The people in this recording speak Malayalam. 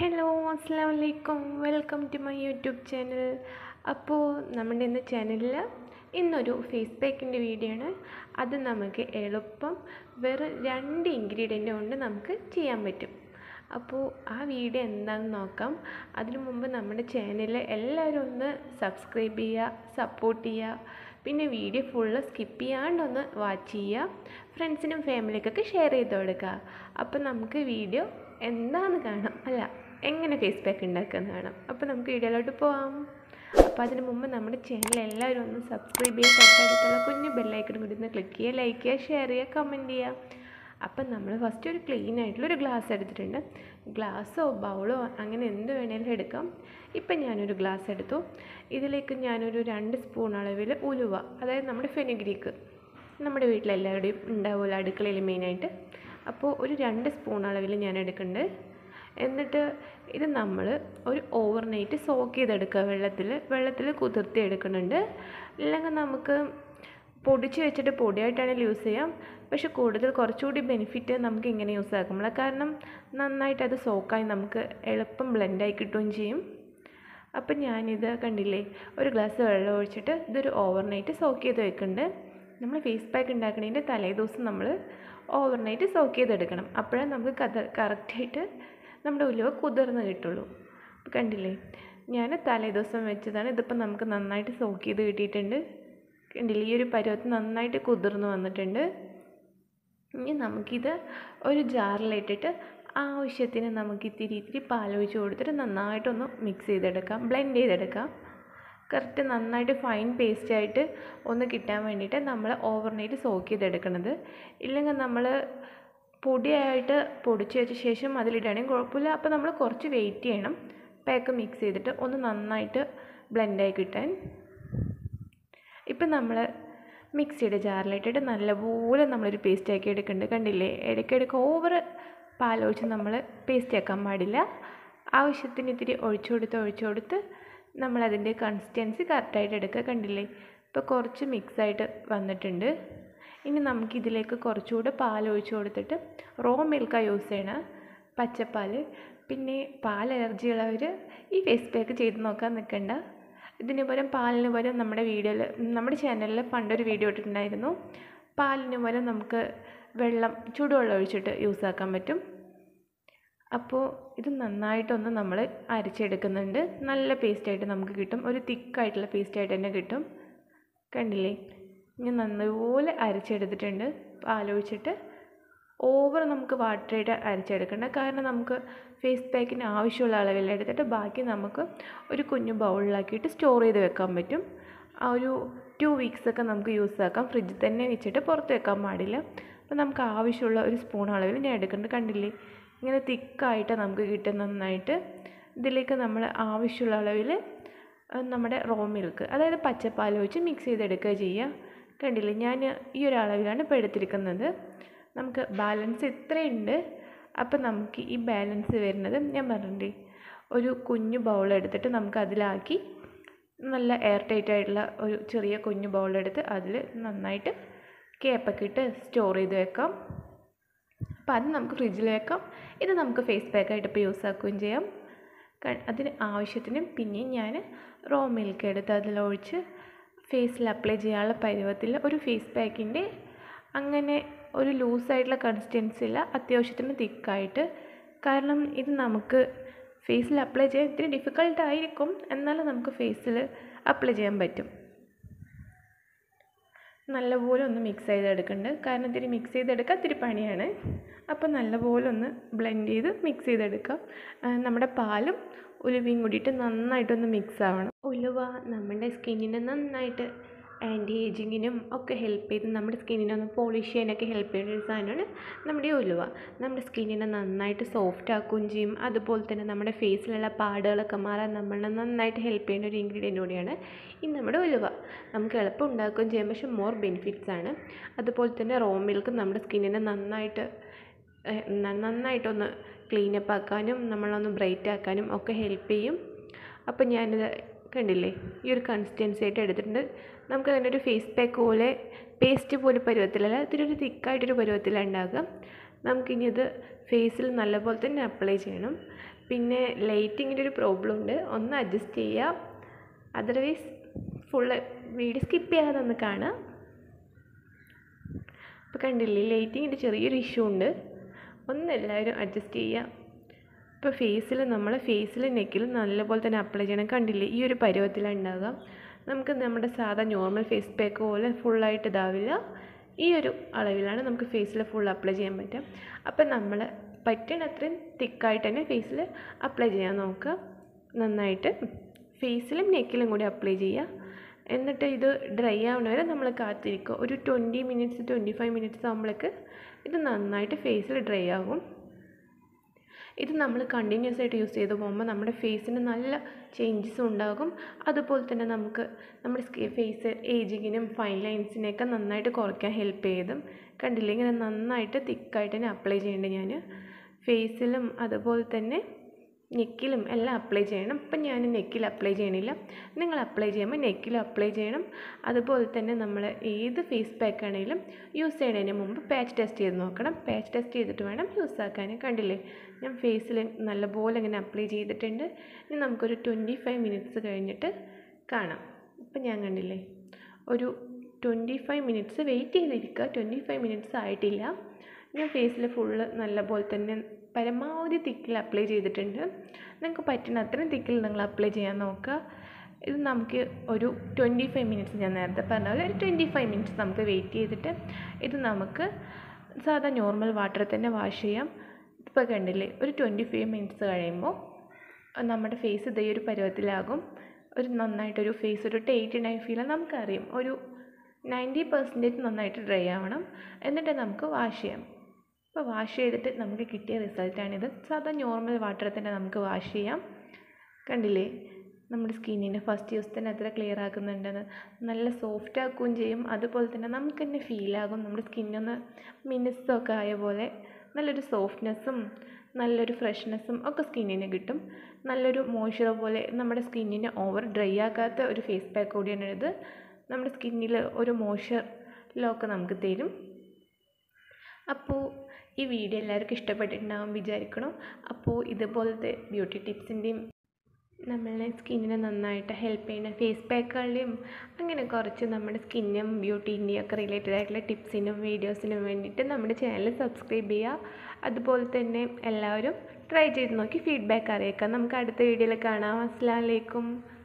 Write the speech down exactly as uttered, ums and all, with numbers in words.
ഹലോ അസ്സലാമു അലൈക്കും welcome to my YouTube channel. അപ്പോൾ നമ്മുടെ ഇന്ന് ചാനലിൽ ഇന്നൊരു ഫേസ് പാക്കിൻ്റെ വീഡിയോ ആണ്. അത് നമുക്ക് എളുപ്പം വെറും രണ്ട് ഇൻഗ്രീഡിയൻ്റ് കൊണ്ട് നമുക്ക് ചെയ്യാൻ പറ്റും. അപ്പോൾ ആ വീഡിയോ എന്താണെന്ന് നോക്കാം. അതിനു മുമ്പ് നമ്മുടെ ചാനൽ എല്ലാവരും ഒന്ന് സബ്സ്ക്രൈബ് ചെയ്യുക, സപ്പോർട്ട് ചെയ്യുക. പിന്നെ വീഡിയോ ഫുള്ള് സ്കിപ്പ് ചെയ്യാണ്ടൊന്ന് വാച്ച് ചെയ്യുക. ഫ്രണ്ട്സിനും ഫാമിലിക്കൊക്കെ ഷെയർ ചെയ്ത് കൊടുക്കുക. അപ്പോൾ നമുക്ക് വീഡിയോ എന്താണെന്ന് കാണാം, അല്ല എങ്ങനെ ഫേസ് പാക്ക് ഉണ്ടാക്കുകയെന്ന് കാണാം. അപ്പോൾ നമുക്ക് വീഡിയോയിലോട്ട് പോകാം. അപ്പോൾ അതിന് മുമ്പ് നമ്മുടെ ചാനൽ എല്ലാവരും ഒന്ന് സബ്സ്ക്രൈബ് ചെയ്യുക, തൊട്ടടുത്തുള്ള കുഞ്ഞു ബെല്ലൈക്കണും കൂടി ഒന്ന് ക്ലിക്ക് ചെയ്യുക, ലൈക്ക് ചെയ്യുക, ഷെയർ ചെയ്യുക, കമൻറ്റ് ചെയ്യുക. അപ്പം നമ്മൾ ഫസ്റ്റ് ഒരു ക്ലീൻ ആയിട്ടുള്ളൊരു ഗ്ലാസ് എടുത്തിട്ടുണ്ട്. ഗ്ലാസ്സോ ബൗളോ അങ്ങനെ എന്ത് വേണേലും എടുക്കാം. ഇപ്പം ഞാനൊരു ഗ്ലാസ് എടുത്തു. ഇതിലേക്ക് ഞാനൊരു രണ്ട് സ്പൂൺ അളവിൽ ഉലുവ, അതായത് നമ്മുടെ ഫെനുഗ്രീക്ക്, നമ്മുടെ വീട്ടിലെല്ലാവരുടെയും ഉണ്ടാവുമല്ലോ അടുക്കളയിൽ മെയിനായിട്ട്. അപ്പോൾ ഒരു രണ്ട് സ്പൂൺ അളവിൽ ഞാൻ എടുക്കുന്നുണ്ട്. എന്നിട്ട് ഇത് നമ്മൾ ഒരു ഓവർ നൈറ്റ് സോക്ക് ചെയ്തെടുക്കുക. വെള്ളത്തിൽ വെള്ളത്തിൽ കുതിർത്തി എടുക്കുന്നുണ്ട്. ഇല്ലെങ്കിൽ നമുക്ക് പൊടിച്ച് വെച്ചിട്ട് പൊടിയായിട്ടാണെങ്കിൽ യൂസ് ചെയ്യാം. പക്ഷെ കൂടുതൽ കുറച്ചുകൂടി ബെനിഫിറ്റ് നമുക്ക് ഇങ്ങനെ യൂസ് ആക്കുമ്പോൾ, കാരണം നന്നായിട്ട് അത് സോക്കായി നമുക്ക് എളുപ്പം ബ്ലെൻഡായി കിട്ടുകയും ചെയ്യും. അപ്പം ഞാനിത് കണ്ടില്ലേ, ഒരു ഗ്ലാസ് വെള്ളം ഒഴിച്ചിട്ട് ഇതൊരു ഓവർ നൈറ്റ് സോക്ക് ചെയ്ത് വെക്കുന്നുണ്ട്. നമ്മൾ ഫേസ് പാക്ക് ഉണ്ടാക്കുന്നതിൻ്റെ തലേ ദിവസം നമ്മൾ ഓവർ നൈറ്റ് സോക്ക് ചെയ്തെടുക്കണം. അപ്പോഴേ നമുക്ക് കഥ കറക്റ്റായിട്ട് നമ്മുടെ ഉലുവ കുതിർന്ന് കിട്ടുള്ളൂ. കണ്ടില്ലേ, ഞാൻ തലേ ദിവസം വെച്ചതാണ്. ഇതിപ്പോൾ നമുക്ക് നന്നായിട്ട് സോക്ക് ചെയ്ത് കിട്ടിയിട്ടുണ്ട്. കണ്ടില്ലേ, ഈ ഒരു പരുവത്തിൽ നന്നായിട്ട് കുതിർന്ന് വന്നിട്ടുണ്ട്. ഇനി നമുക്കിത് ഒരു ജാറിലിട്ടിട്ട് ആവശ്യത്തിന് നമുക്ക് ഇത്തിരി ഇത്തിരി പാലൊഴിച്ച് കൊടുത്തിട്ട് നന്നായിട്ടൊന്ന് മിക്സ് ചെയ്തെടുക്കാം, ബ്ലെൻഡ് ചെയ്തെടുക്കാം. കറക്റ്റ് നന്നായിട്ട് ഫൈൻ പേസ്റ്റായിട്ട് ഒന്ന് കിട്ടാൻ വേണ്ടിയിട്ട് നമ്മൾ ഓവർനൈറ്റ് സോക്ക് ചെയ്തെടുക്കണത്. ഇല്ലെങ്കിൽ നമ്മൾ പൊടിയായിട്ട് പൊടിച്ച് വെച്ച ശേഷം അതിലിടുകയാണെങ്കിൽ കുഴപ്പമില്ല. അപ്പോൾ നമ്മൾ കുറച്ച് വെയിറ്റ് ചെയ്യണം, പാക്ക് മിക്സ് ചെയ്തിട്ട് ഒന്ന് നന്നായിട്ട് ബ്ലെൻഡായി കിട്ടാൻ. ഇപ്പം നമ്മൾ മിക്സിയുടെ ജാറിലിട്ടിട്ട് നല്ലപോലെ നമ്മളൊരു പേസ്റ്റ് ആക്കി എടുക്കുന്നുണ്ട്. കണ്ടില്ലേ, ഇടയ്ക്കിടയ്ക്ക് ഓവർ പാലൊഴിച്ച് നമ്മൾ പേസ്റ്റ് ആക്കാൻ പാടില്ല. ആവശ്യത്തിന് ഇത്തിരി ഒഴിച്ചു കൊടുത്ത് ഒഴിച്ചു കൊടുത്ത് നമ്മളതിൻ്റെ കൺസിസ്റ്റൻസി കറക്റ്റായിട്ട് എടുക്കുക. കണ്ടില്ലേ, ഇപ്പോൾ കുറച്ച് മിക്സായിട്ട് വന്നിട്ടുണ്ട്. ഇനി നമുക്കിതിലേക്ക് കുറച്ചുകൂടെ പാൽ ഒഴിച്ച് കൊടുത്തിട്ട് റോ മിൽക്കാണ് യൂസ് ചെയ്യണം, പച്ചപ്പാൽ. പിന്നെ പാൽ അലർജി ഉള്ളവർ ഈ ഫേസ് പാക്ക് ചെയ്ത് നോക്കാൻ നിൽക്കണ്ട. ഇതിന് പകരം പാലിന് പകരം നമ്മുടെ വീഡിയോയിൽ നമ്മുടെ ചാനലിൽ പണ്ടൊരു വീഡിയോ ഇട്ടിട്ടുണ്ടായിരുന്നു. പാലിന് പകരം നമുക്ക് വെള്ളം ചൂടുവെള്ളം ഒഴിച്ചിട്ട് യൂസ് ആക്കാൻ പറ്റും. അപ്പോൾ ഇത് നന്നായിട്ടൊന്ന് നമ്മൾ അരച്ചെടുക്കുന്നുണ്ട്. നല്ല പേസ്റ്റായിട്ട് നമുക്ക് കിട്ടും, ഒരു തിക്കായിട്ടുള്ള പേസ്റ്റായിട്ട് തന്നെ കിട്ടും. കണ്ടില്ലേ, ഇനി നല്ലപോലെ അരച്ചെടുത്തിട്ടുണ്ട് പാലൊഴിച്ചിട്ട്. ഓവർ നമുക്ക് വാട്ടറായിട്ട് അരച്ചെടുക്കേണ്ട, കാരണം നമുക്ക് ഫേസ് പാക്കിന് ആവശ്യമുള്ള അളവിൽ എടുത്തിട്ട് ബാക്കി നമുക്ക് ഒരു കുഞ്ഞു ബൗളിലാക്കിയിട്ട് സ്റ്റോർ ചെയ്ത് വെക്കാൻ പറ്റും. ആ ഒരു ടു വീക്സൊക്കെ നമുക്ക് യൂസ് ആക്കാം. ഫ്രിഡ്ജിൽ തന്നെ വെച്ചിട്ട് പുറത്ത് വെക്കാൻ പാടില്ല. അപ്പോൾ നമുക്ക് ആവശ്യമുള്ള ഒരു സ്പൂൺ അളവിൽ ഞാൻ എടുക്കുന്നുണ്ട്. കണ്ടില്ലേ, ഇങ്ങനെ തിക്കായിട്ട് നമുക്ക് കിട്ടും നന്നായിട്ട്. ഇതിലേക്ക് നമ്മൾ ആവശ്യമുള്ള അളവിൽ നമ്മുടെ റോ മിൽക്ക്, അതായത് പച്ചപ്പാൽ ഒഴിച്ച് മിക്സ് ചെയ്തെടുക്കുക ചെയ്യുക. കണ്ടില്ലേ, ഞാൻ ഈ ഒരു അളവിലാണ് ഇപ്പോൾ എടുത്തിരിക്കുന്നത്. നമുക്ക് ബാലൻസ് ഇത്രയുണ്ട്. അപ്പം നമുക്ക് ഈ ബാലൻസ് വരുന്നത് ഞാൻ പറഞ്ഞില്ലേ, ഒരു കുഞ്ഞു ബൗൾ എടുത്തിട്ട് നമുക്ക് അതിലാക്കി നല്ല എയർ ടൈറ്റ് ആയിട്ടുള്ള ഒരു ചെറിയ കുഞ്ഞു ബൗളെടുത്ത് അതിൽ നന്നായിട്ട് ക്യാപ്പൊക്കെ ഇട്ട് സ്റ്റോർ ചെയ്ത് വെക്കാം. അപ്പോൾ അത് നമുക്ക് ഫ്രിഡ്ജിൽ വെക്കാം. ഇത് നമുക്ക് ഫേസ് പാക്കായിട്ട് ഇപ്പോൾ യൂസ് ആക്കുകയും ചെയ്യാം. അതിന് ആവശ്യത്തിന് പിന്നെയും ഞാൻ റോ മിൽക്ക് എടുത്ത് അതിലൊഴിച്ച് ഫേസിൽ അപ്ലൈ ചെയ്യാനുള്ള പരുവത്തിൽ ഒരു ഫേസ് പാക്കിൻ്റെ അങ്ങനെ ഒരു ലൂസായിട്ടുള്ള കൺസിസ്റ്റൻസി ഇല്ല, അത്യാവശ്യത്തിന് തിക്കായിട്ട്. കാരണം ഇത് നമുക്ക് ഫേസിൽ അപ്ലൈ ചെയ്യാൻ ഇത്തിരി ഡിഫിക്കൽട്ടായിരിക്കും, എന്നാലും നമുക്ക് ഫേസിൽ അപ്ലൈ ചെയ്യാൻ പറ്റും. നല്ലപോലെ ഒന്ന് മിക്സ് ചെയ്തെടുക്കുന്നുണ്ട്, കാരണം ഇത്തിരി മിക്സ് ചെയ്തെടുക്കാൻ ഇത്തിരി പണിയാണ്. അപ്പോൾ നല്ലപോലെ ഒന്ന് ബ്ലെൻഡ് ചെയ്ത് മിക്സ് ചെയ്തെടുക്കാം. നമ്മുടെ പാലും ഉലുവയും കൂടിയിട്ട് നന്നായിട്ടൊന്ന് മിക്സ് ആവണം. ഉലുവ നമ്മുടെ സ്കിന്നിന് നന്നായിട്ട് ആൻറ്റി ഏജിങ്ങിനും ഒക്കെ ഹെൽപ്പ് ചെയ്ത് നമ്മുടെ സ്കിന്നിനെ ഒന്ന് പോളിഷ് ചെയ്യാനൊക്കെ ഹെൽപ്പ് ചെയ്യുന്ന ഒരു സാധനമാണ് നമ്മുടെ ഉലുവ. നമ്മുടെ സ്കിന്നിനെ നന്നായിട്ട് സോഫ്റ്റ് ആക്കുകയും ചെയ്യും. അതുപോലെ തന്നെ നമ്മുടെ ഫേസിലുള്ള പാടുകളൊക്കെ മാറാൻ നമ്മളെ നന്നായിട്ട് ഹെൽപ്പ് ചെയ്യുന്ന ഒരു ഇൻഗ്രീഡിയൻ്റ് കൂടിയാണ് ഈ നമ്മുടെ ഉലുവ. നമുക്ക് എളുപ്പം ഉണ്ടാക്കുകയും ചെയ്യാം, പക്ഷെ മോർ ബെനിഫിറ്റ്സ് ആണ്. അതുപോലെ തന്നെ റോ മിൽക്ക് നമ്മുടെ സ്കിന്നിനെ നന്നായിട്ട് നന്നായിട്ടൊന്ന് ക്ലീനപ്പ് ആക്കാനും നമ്മളൊന്ന് ബ്രൈറ്റ് ആക്കാനും ഒക്കെ ഹെൽപ്പ് ചെയ്യും. അപ്പോൾ ഞാനിത് കണ്ടില്ലേ, ഈ ഒരു കൺസിസ്റ്റൻസി ആയിട്ട് എടുത്തിട്ടുണ്ട്. നമുക്ക് അതിൻ്റെ ഒരു ഫേസ് പാക്ക് പോലെ പേസ്റ്റ് പോലെ പരുവത്തിലല്ല, ഇതിലൊരു തിക്കായിട്ടൊരു പരുവത്തിലാണ് ഉണ്ടാക്കുക. നമുക്കിനി ഇത് ഫേസിൽ നല്ലപോലെ തന്നെ അപ്ലൈ ചെയ്യണം. പിന്നെ ലൈറ്റിങ്ങിൻ്റെ ഒരു പ്രോബ്ലം ഉണ്ട്, ഒന്ന് അഡ്ജസ്റ്റ് ചെയ്യുക. അതർവൈസ് ഫുള്ള് വീഡിയോ സ്കിപ്പ് ചെയ്യാതെ ഒന്ന് കാണുക. അപ്പോൾ കണ്ടില്ലേ, ലൈറ്റിങ്ങിൻ്റെ ചെറിയൊരു ഇഷ്യൂ ഉണ്ട്, ഒന്ന് എല്ലാവരും അഡ്ജസ്റ്റ് ചെയ്യുക. ഇപ്പോൾ ഫേസിൽ നമ്മൾ ഫേസിൽ നെക്കിൽ നല്ലപോലെ തന്നെ അപ്ലൈ ചെയ്യണം. കണ്ടില്ലേ, ഈ ഒരു പരുവത്തിലാണ് ഉണ്ടാകുക. നമുക്ക് നമ്മുടെ സാധാ നോർമൽ ഫേസ് പാക്ക് പോലെ ഫുള്ളായിട്ട് ഇതാവില്ല, ഈ ഒരു അളവിലാണ് നമുക്ക് ഫേസിൽ ഫുൾ അപ്ലൈ ചെയ്യാൻ പറ്റുക. അപ്പം നമ്മൾ പറ്റണത്രയും തിക്കായിട്ട് തന്നെ ഫേസിൽ അപ്ലൈ ചെയ്യാൻ നോക്കുക. നന്നായിട്ട് ഫേസിലും നെക്കിലും കൂടി അപ്ലൈ ചെയ്യുക. എന്നിട്ട് ഇത് ഡ്രൈ ആവുന്ന വരെ നമ്മൾ കാത്തിരിക്കുക. ഒരു twenty minutes twenty five minutes ആകുമ്പോഴേക്ക് ഇത് നന്നായിട്ട് ഫേസിൽ ഡ്രൈ ആകും. ഇത് നമ്മൾ കണ്ടിന്യൂസ് ആയിട്ട് യൂസ് ചെയ്ത് പോകുമ്പോൾ നമ്മുടെ ഫേസിന് നല്ല ചേഞ്ചസും ഉണ്ടാകും. അതുപോലെ തന്നെ നമുക്ക് നമ്മുടെ സ്കി ഫേസ് ഏജിങ്ങിനും ഫൈൻ ലൈൻസിനെയൊക്കെ നന്നായിട്ട് കുറയ്ക്കാൻ ഹെൽപ്പ് ചെയ്തും. കണ്ടില്ലേ, ഇങ്ങനെ നന്നായിട്ട് തിക്കായിട്ട് തന്നെ അപ്ലൈ ചെയ്യേണ്ടത് ഞാൻ ഫേസിലും അതുപോലെ തന്നെ നെക്കിലും എല്ലാം അപ്ലൈ ചെയ്യണം. ഇപ്പം ഞാൻ നെക്കിൽ അപ്ലൈ ചെയ്യണില്ല, നിങ്ങൾ അപ്ലൈ ചെയ്യുമ്പോൾ നെക്കിലും അപ്ലൈ ചെയ്യണം. അതുപോലെ തന്നെ നമ്മൾ ഏത് ഫേസ് പാക്ക് ആണെങ്കിലും യൂസ് ചെയ്യുന്നതിന് മുമ്പ് പാച്ച് ടെസ്റ്റ് ചെയ്ത് നോക്കണം. പാച്ച് ടെസ്റ്റ് ചെയ്തിട്ട് വേണം യൂസ് ആക്കാൻ. കണ്ടില്ലേ, ഞാൻ ഫേസിൽ നല്ലപോലെ ഇങ്ങനെ അപ്ലൈ ചെയ്തിട്ടുണ്ട്. ഇനി നമുക്കൊരു ട്വൻറ്റി ഫൈവ് മിനിറ്റ്സ് കഴിഞ്ഞിട്ട് കാണാം. ഇപ്പം ഞാൻ കണ്ടില്ലേ, ഒരു ട്വൻറ്റി ഫൈവ് മിനിറ്റ്സ് വെയിറ്റ് ചെയ്തിരിക്കുക. ട്വൻറ്റി ഫൈവ് മിനിറ്റ്സ് ആയിട്ടില്ല. ഞാൻ ഫേസിൽ ഫുള്ള് നല്ലപോലെ തന്നെ പരമാവധി തിക്കിൽ അപ്ലൈ ചെയ്തിട്ടുണ്ട്. നിങ്ങൾക്ക് പറ്റുന്ന അത്രയും തിക്കിൽ നിങ്ങൾ അപ്ലൈ ചെയ്യാൻ നോക്കുക. ഇത് നമുക്ക് ഒരു ട്വൻറ്റി ഫൈവ് മിനിറ്റ്സ്, ഞാൻ നേരത്തെ പറഞ്ഞ പോലെ ഒരു ട്വൻറ്റി ഫൈവ് മിനിറ്റ്സ് നമുക്ക് വെയിറ്റ് ചെയ്തിട്ട് ഇത് നമുക്ക് സാധാ നോർമൽ വാട്ടറിൽ തന്നെ വാഷ് ചെയ്യാം. ഇപ്പോൾ കണ്ടില്ലേ, ഒരു ട്വൻറ്റി ഫൈവ് മിനിറ്റ്സ് കഴിയുമ്പോൾ നമ്മുടെ ഫേസ് ഇതേ ഒരു പരുവത്തിലാകും. ഒരു നന്നായിട്ടൊരു ഫേസ് ഒരു എയ്റ്റി നയൻ ഫീൽ നമുക്കറിയാം. ഒരു നയൻറ്റി പെർസെൻറ്റേജ് നന്നായിട്ട് ഡ്രൈ ആവണം. എന്നിട്ട് നമുക്ക് വാഷ് ചെയ്യാം. ഇപ്പോൾ വാഷ് ചെയ്തിട്ട് നമുക്ക് കിട്ടിയ റിസൾട്ടാണിത്. സാധാ നോർമൽ വാട്ടറിൽ തന്നെ നമുക്ക് വാഷ് ചെയ്യാം. കണ്ടില്ലേ, നമ്മുടെ സ്കിന്നിന് ഫസ്റ്റ് യൂസ് തന്നെ എത്ര ക്ലിയർ ആക്കുന്നുണ്ടെന്ന്. നല്ല സോഫ്റ്റ് ആക്കുകയും ചെയ്യും. അതുപോലെ തന്നെ നമുക്ക് തന്നെ ഫീലാകും നമ്മുടെ സ്കിന്നൊന്ന് മിനുസൊക്കെ ആയ പോലെ നല്ലൊരു സോഫ്റ്റ്നെസ്സും നല്ലൊരു ഫ്രഷ്നെസ്സും ഒക്കെ സ്കിന്നിന് കിട്ടും. നല്ലൊരു മോയ്സ്ചർ പോലെ നമ്മുടെ സ്കിന്നിനെ ഓവർ ഡ്രൈ ആക്കാത്ത ഒരു ഫേസ് പാക്ക് കൂടിയാണ് ഇത്. നമ്മുടെ സ്കിന്നിൽ ഒരു മോയ്സ്ചർ ലോക്ക് നമുക്ക് തരും. അപ്പോൾ ഈ വീഡിയോ എല്ലാവർക്കും ഇഷ്ടപ്പെട്ടിട്ടുണ്ടാകും വിചാരിക്കണം. അപ്പോൾ ഇതുപോലത്തെ ബ്യൂട്ടി ടിപ്സിൻ്റെയും നമ്മളെ സ്കിന്നിനെ നന്നായിട്ട് ഹെൽപ്പ് ചെയ്യുന്ന ഫേസ് പാക്കുകളുടെയും അങ്ങനെ കുറച്ച് നമ്മുടെ സ്കിന്നും ബ്യൂട്ടീൻ്റെയും ഒക്കെ റിലേറ്റഡ് ആയിട്ടുള്ള ടിപ്സിനും വീഡിയോസിനും വേണ്ടിയിട്ട് നമ്മുടെ ചാനൽ സബ്സ്ക്രൈബ് ചെയ്യുക. അതുപോലെ തന്നെ എല്ലാവരും ട്രൈ ചെയ്ത് നോക്കി ഫീഡ്ബാക്ക് അറിയിക്കാം. നമുക്ക് അടുത്ത വീഡിയോയിൽ കാണാം. അസ്സലാമു അലൈക്കും.